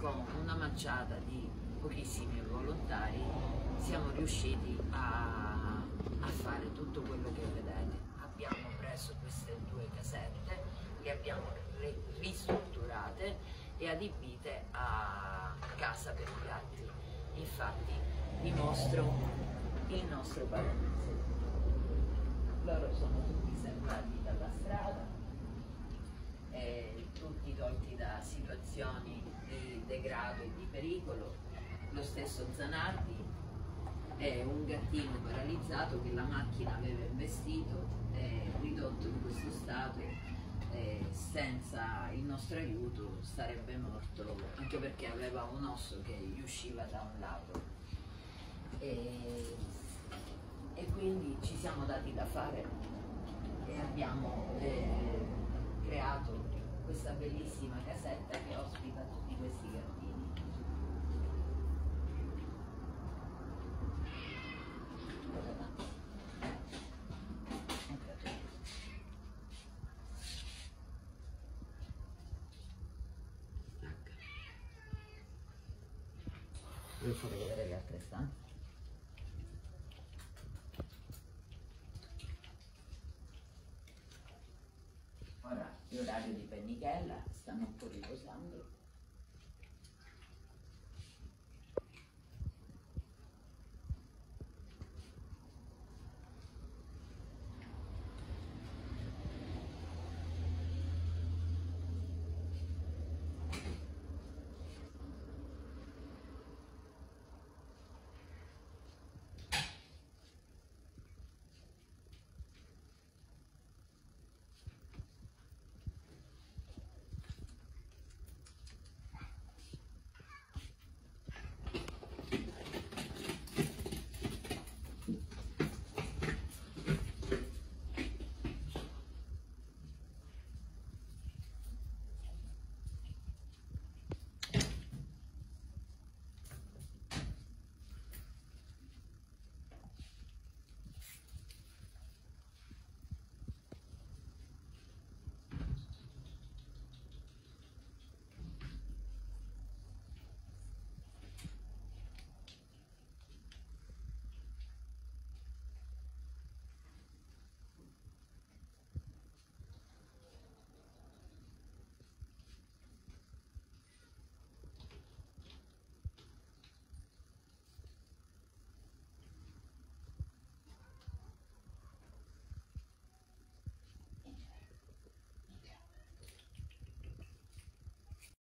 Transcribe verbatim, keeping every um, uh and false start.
con una manciata di pochissimi volontari siamo riusciti a, a fare tutto quello che vedete. Abbiamo preso queste due casette, le abbiamo ristrutturate e adibite a casa per i gatti. Infatti vi mostro il nostro paradiso. Loro sono tutti salvati dalla strada, eh, tutti tolti da situazioni di degrado e di pericolo. Lo stesso Zanardi è un gattino paralizzato che la macchina aveva investito, è ridotto in questo stato, eh, senza il nostro aiuto sarebbe morto, anche perché aveva un osso che gli usciva da un lato. E, e quindi ci siamo dati da fare e abbiamo eh, creato questa bellissima casetta che ospita tutti questi gattini. Vi farò vedere le altre stanze. Ora è orario di pennichella, stanno un po' riposando.